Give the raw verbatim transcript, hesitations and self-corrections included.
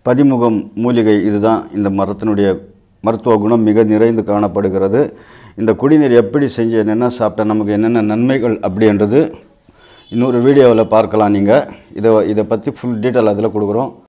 பதிமுகம் மூலிகை இதுதான். இந்த மரத்தினுடைய மருத்துவ குணம் மிக நிறைந்து காணப்படுகிறது. இந்த குடிநீர் எப்படி செஞ்சு என்னென்ன சாப்பிட்டா நமக்கு என்னென்ன நன்மைகள் அப்படின்றது இன்னொரு வீடியோவில் பார்க்கலாம். நீங்கள் இதை இதை பற்றி ஃபுல் டீட்டெயில் அதில் கொடுக்குறோம்.